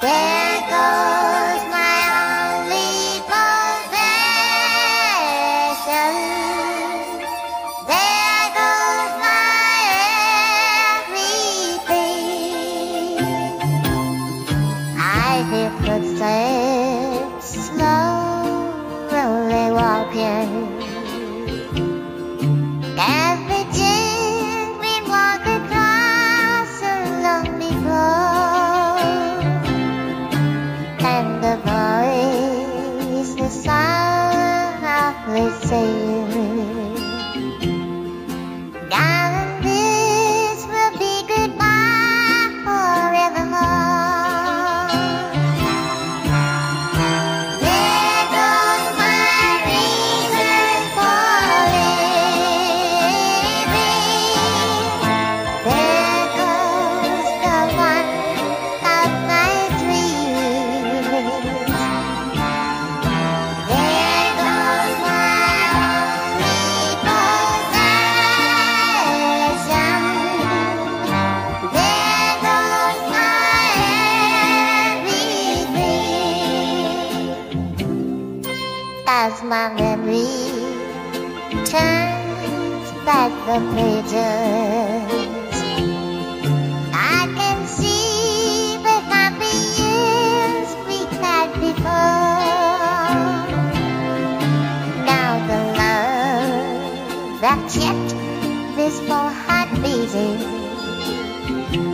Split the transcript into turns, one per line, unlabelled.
There goes my only possession. There goes my everything. I hear footsteps slowly walking, as they gently walk across a lonely floor. And the voice, the softly saying, darling, this will be goodbye forevermore. There goes my reason for living. There goes the one of my dreams. There goes my only possession. There goes my everything. As my memory turns back the pages, I can see the happy years we had before. Now the love that kept this poor heart beating